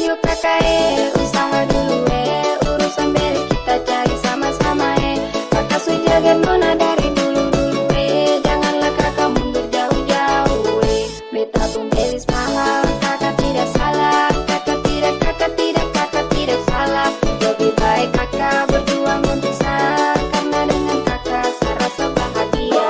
yuk kakak usaha dulu urusan beres kita cari sama-sama kakak sujagan nona dari dulu janganlah kakak mundur jauh-jauh beta pun beres mahal kakak tidak salah kakak tidak salah lebih baik kakak berjuang untuk saya karena dengan kakak saya rasa bahagia.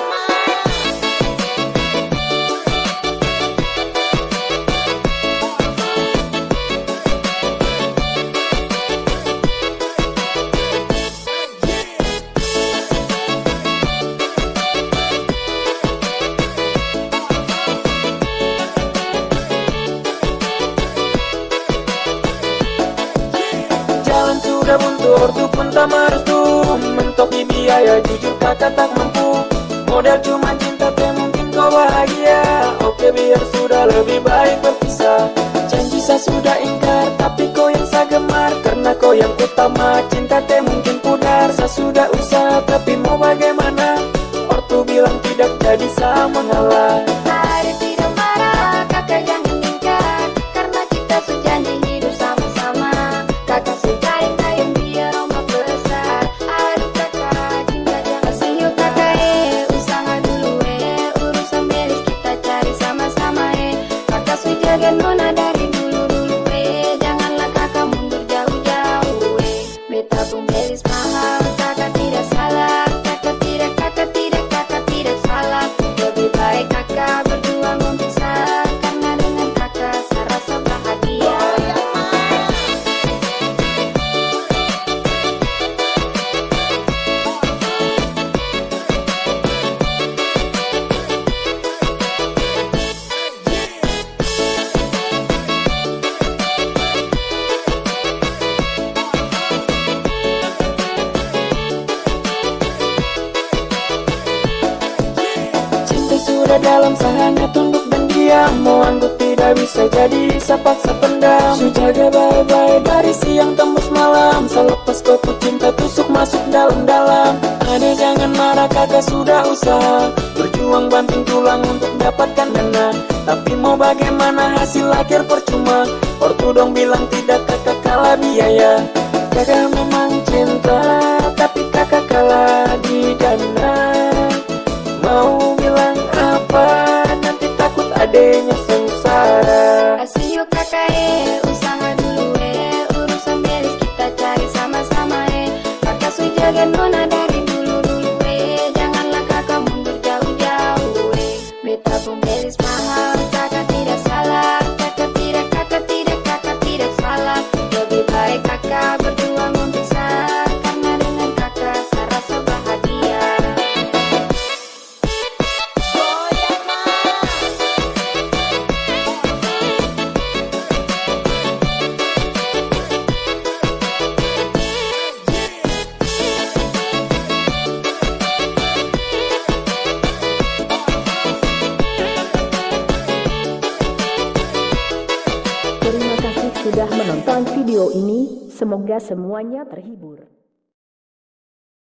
Sudah buntu, ortu pun tak merestu, mentoki biaya, jujur kakak tak mampu. Modal cuma cinta, tak mungkin kau bahagia. Oke biar sudah lebih baik berpisah. Janji saya sudah ingkar, tapi kau yang saya gemar. Karena kau yang utama, cinta tak mungkin pudar. Saya sudah usaha, tapi mau bagaimana? Ortu bilang tidak, jadi saya mengalah. Ada tidak marah, kakak jangan ingkar, karena kita sejanji hidup sama-sama. Kakak sejain kain biar ombak besar. Aduh kakak, cinta jangan kasih yuk kakak usaha dulu urusan beres kita cari sama-sama kakak sejaga nona dari dulu janganlah kakak mundur jauh-jauh beta pun beres mahal kakak tidak salah kakak tidak salah lebih baik kakak berjuang untuk saya karena dengan kakak saya rasa bahagia. Sudah dalam sahanya tunduk dan diam. Mau anggut tidak bisa jadi saya paksa pendam. Sujaga bye-bye dari siang tembus malam. Selepas kau pun cinta tusuk masuk dalam-dalam. Ada jangan marah kakak sudah usaha, berjuang banting tulang untuk dapatkan dana. Tapi mau bagaimana hasil akhir percuma. Ortu dong bilang tidak kakak kalah biaya. Kakak memang cinta tapi kakak kalah di dana. Mau bilang apa, nanti takut adanya sengsara. Kasih yuk kakak usaha dulu urusan beres kita cari sama-sama kakak sujaga nona dari dulu janganlah kakak mundur jauh-jauh beta pun beres mahal kakak tidak salah kakak tidak salah lebih baik kakak berjuang untuk saya karena dengan kakak saya rasa bahagia. Terima kasih sudah menonton video ini. Semoga semuanya terhibur.